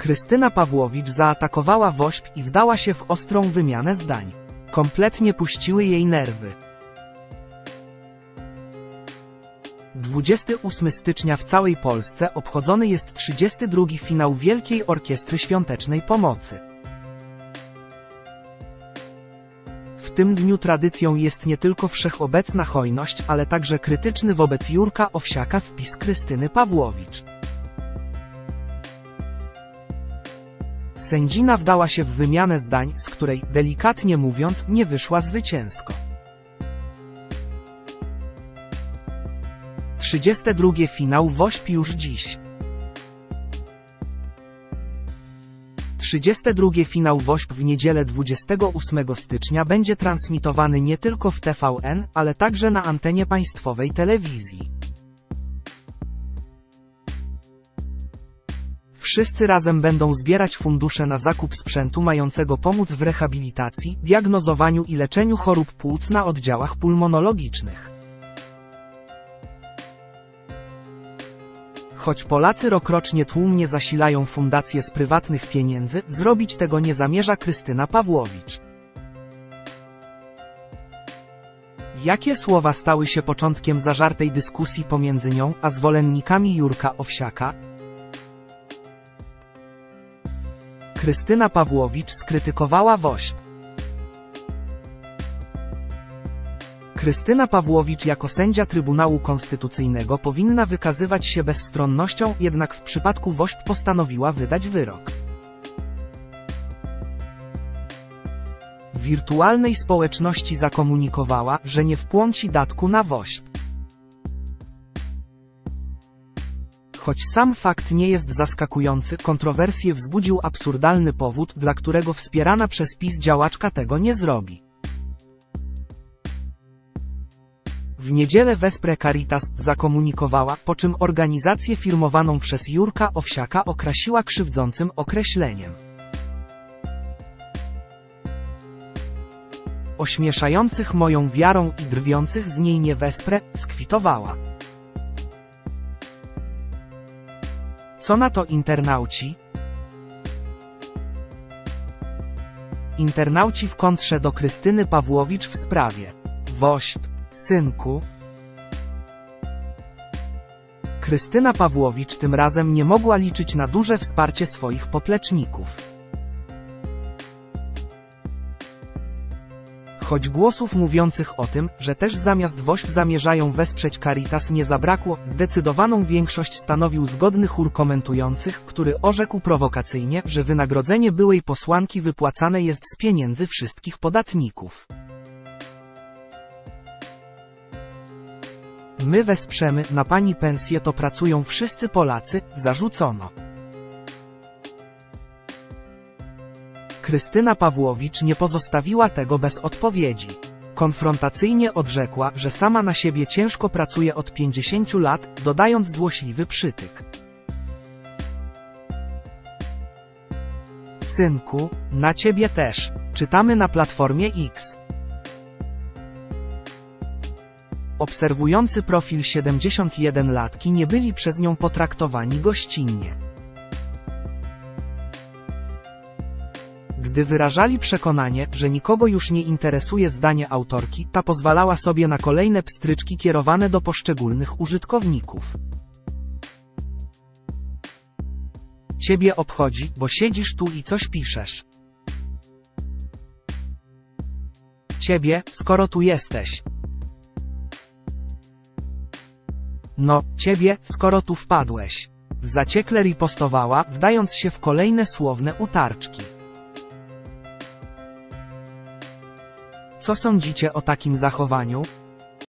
Krystyna Pawłowicz zaatakowała WOŚP i wdała się w ostrą wymianę zdań. Kompletnie puściły jej nerwy. 28 stycznia w całej Polsce obchodzony jest 32. finał Wielkiej Orkiestry Świątecznej Pomocy. W tym dniu tradycją jest nie tylko wszechobecna hojność, ale także krytyczny wobec Jurka Owsiaka wpis Krystyny Pawłowicz. Sędzina wdała się w wymianę zdań, z której, delikatnie mówiąc, nie wyszła zwycięsko. 32. finał WOŚP już dziś. 32. finał WOŚP w niedzielę 28 stycznia będzie transmitowany nie tylko w TVN, ale także na antenie państwowej telewizji. Wszyscy razem będą zbierać fundusze na zakup sprzętu mającego pomóc w rehabilitacji, diagnozowaniu i leczeniu chorób płuc na oddziałach pulmonologicznych. Choć Polacy rokrocznie tłumnie zasilają fundację z prywatnych pieniędzy, zrobić tego nie zamierza Krystyna Pawłowicz. Jakie słowa stały się początkiem zażartej dyskusji pomiędzy nią a zwolennikami Jurka Owsiaka? Krystyna Pawłowicz skrytykowała WOŚP. Krystyna Pawłowicz jako sędzia Trybunału Konstytucyjnego powinna wykazywać się bezstronnością, jednak w przypadku WOŚP postanowiła wydać wyrok. W wirtualnej społeczności zakomunikowała, że nie wpłąci datku na WOŚP. Choć sam fakt nie jest zaskakujący, kontrowersję wzbudził absurdalny powód, dla którego wspierana przez PiS działaczka tego nie zrobi. W niedzielę Vespre Caritas zakomunikowała, po czym organizację firmowaną przez Jurka Owsiaka okrasiła krzywdzącym określeniem. Ośmieszających moją wiarą i drwiących z niej nie Vespre, skwitowała. Co na to internauci? Internauci w kontrze do Krystyny Pawłowicz w sprawie WOŚP. Synku. Krystyna Pawłowicz tym razem nie mogła liczyć na duże wsparcie swoich popleczników. Choć głosów mówiących o tym, że też zamiast WOŚP zamierzają wesprzeć Caritas nie zabrakło, zdecydowaną większość stanowił zgodny chór komentujących, który orzekł prowokacyjnie, że wynagrodzenie byłej posłanki wypłacane jest z pieniędzy wszystkich podatników. My wesprzemy, na pani pensję to pracują wszyscy Polacy, zarzucono. Krystyna Pawłowicz nie pozostawiła tego bez odpowiedzi. Konfrontacyjnie odrzekła, że sama na siebie ciężko pracuje od 50 lat, dodając złośliwy przytyk. Synku, na ciebie też. Czytamy na Platformie X. Obserwujący profil 71-latki nie byli przez nią potraktowani gościnnie. Gdy wyrażali przekonanie, że nikogo już nie interesuje zdanie autorki, ta pozwalała sobie na kolejne pstryczki kierowane do poszczególnych użytkowników. Ciebie obchodzi, bo siedzisz tu i coś piszesz. Ciebie, skoro tu jesteś. No, ciebie, skoro tu wpadłeś. Zaciekle ripostowała, wdając się w kolejne słowne utarczki. Co sądzicie o takim zachowaniu?